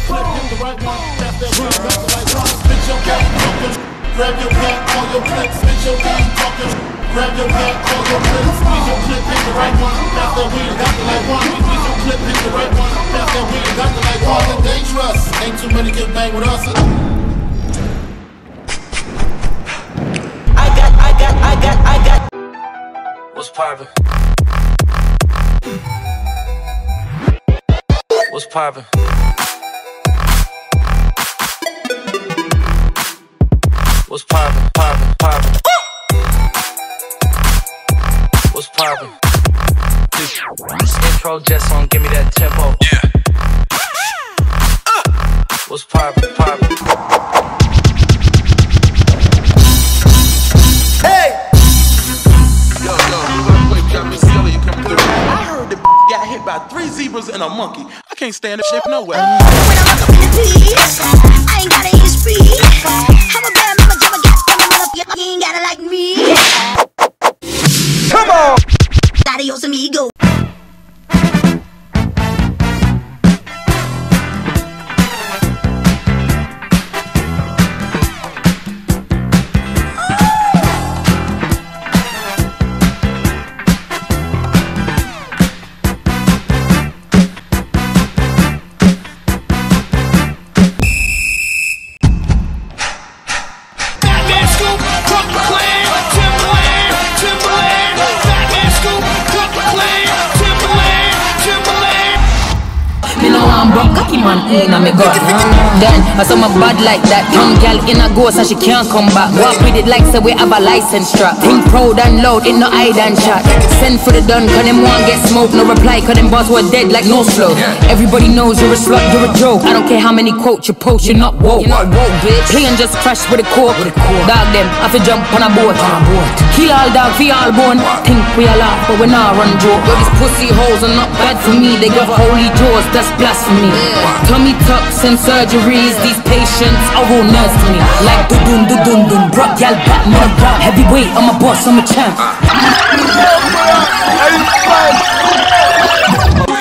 clip, hit the right one. Tap that wheel, got the right one. Spit your game, talking. Grab your back, all your clicks. Spit your game, talking. Grab your back, all your clicks. Squeeze your clip, hit the right one. Tap that wheel, got the right one. Squeeze your clip, hit the right one. Tap that wheel, got the right one. And dangerous. Ain't too many can bang with us. I got. What's poppin'? What's poppin'? What's poppin', poppin', poppin'? What's poppin'? This intro just won't give me that tempo. Yeah. What's poppin', poppin'? Hey! Yo, wait, got me silly, you coming through. I heard the got hit by 3 zebras and a monkey. I can't stand this shit nowhere. When I look up in the piece, I ain't got any speed. I'm a bad mama, jump a gas, coming up, you ain't gotta like me. Come on! Adios amigo. In me gut. Then I saw my bad like that. Young gal in a ghost and she can't come back. Walk with it like say we have a license strap. Think proud and loud, it no hide and chat. Send for the done, cause them one get smoked. No reply, cause them boss were dead like no slow. Everybody knows you're a slut, you're a joke. I don't care how many quotes you post, you're not woke. You're not woke, bitch. Plane just crashed with a cork. Dog them, I fi jump on a boat. Kill all dog, fi all bone. Think we all laugh, but we not run joke. Yo, these pussy hoes are not bad for me. They got holy jaws, that's blasphemy. Tummy tucks and surgeries, these patients are all nerves to me. Like dun brought y'all back, mother. Heavyweight, I'm a boss, I'm a champ.